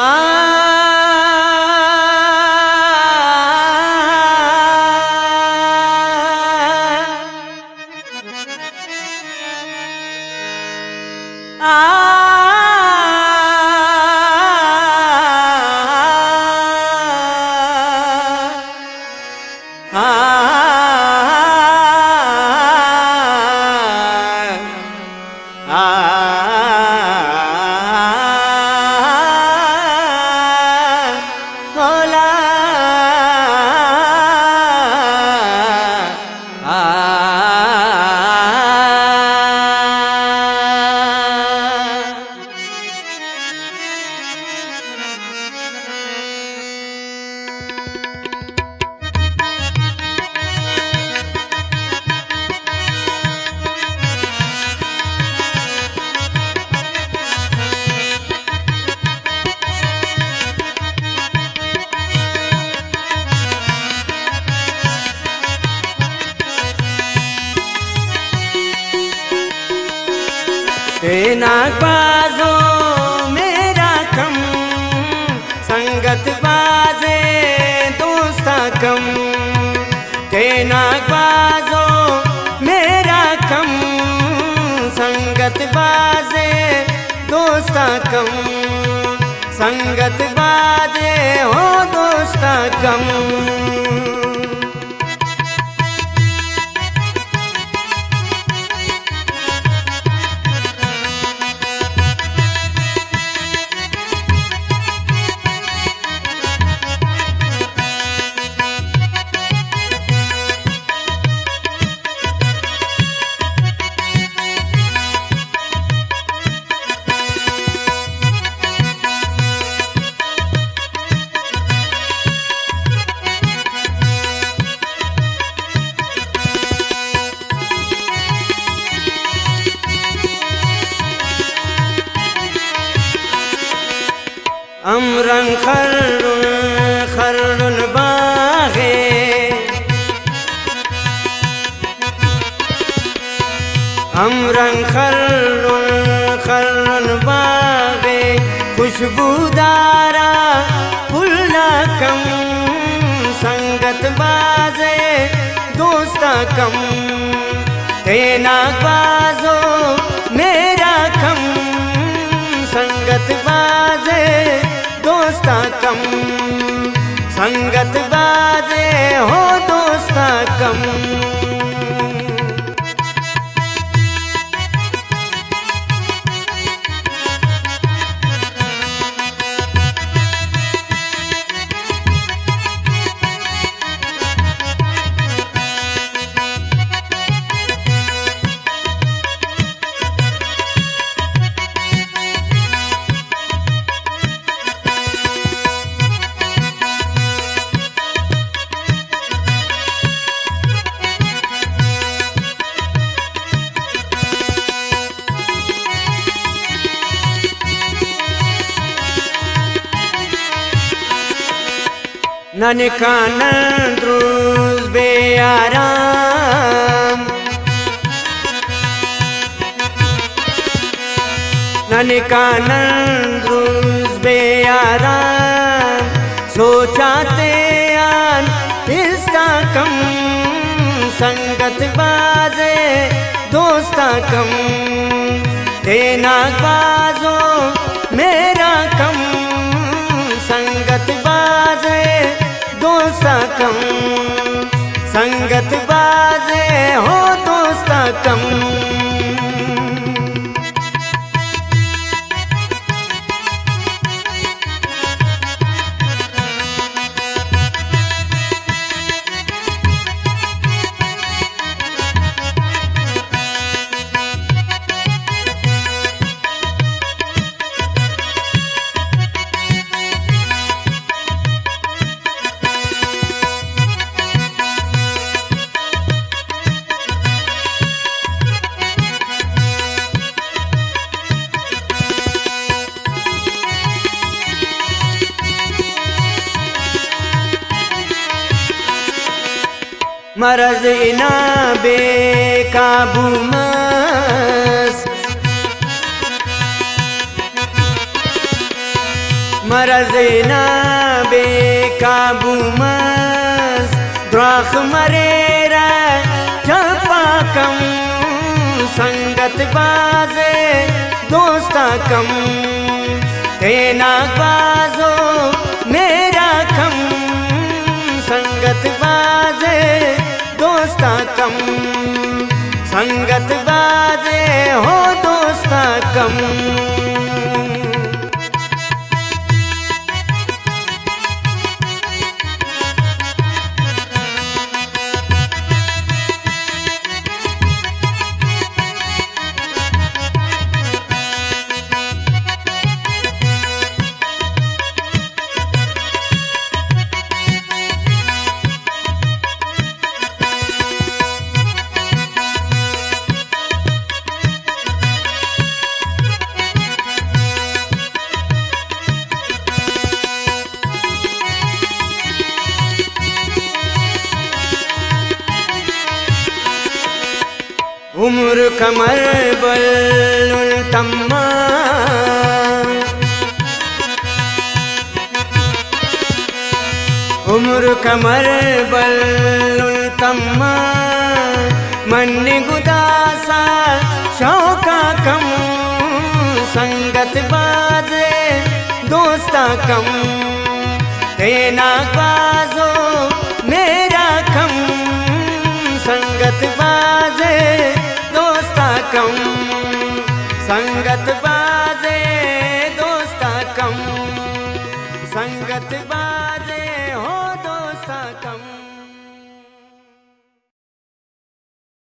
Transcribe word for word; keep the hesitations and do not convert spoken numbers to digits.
तेना बाजो मेरा कम संगत बाजे दोस्ता कम। तेना बाजो मेरा कम संगत बाजे दोस्ता कम। संगत बाजे हो दोस्ता कम। अमरन खर्रुन खर्रुन बागे अमरन खर्रुन खर्रुन बागे खुशबूदारा फुल्ला कम। संगत बाजे दोस्ता कम। तेना बाजो मेरा कम संगत बाजे दोस्ता कम। संगत बाजे हो दोस्ता कम। ननका नंद्रुस बेआराम ननका नंद्रुस बेआराम सोचाते आन इसका कम। संगत बाजे दोस्ता कम। तेना बाजो मेरा कम संगत बाजे दोस्ता कम। संगत बाजे हो दोस्ता कम। मरज इना बेकाबू मस्त मरज ना बेकाबू मस द्राख मरेरा चपा कम संगत बाजे दोस्ता कम तेना बाजो मेरा कम संगत बाजे दोस्ता कम संगत बाजे हो दोस्ता कम। उम्र कमर बल तम्मा उम्र कमर बल तम्मा मन गुदासा शौका कम संगत बाजे दोस्ता कम तेना बाजो मेरा कम संगत बाजे दोस्ता कम संगत बाजे दोस्ता कम संगत बाजे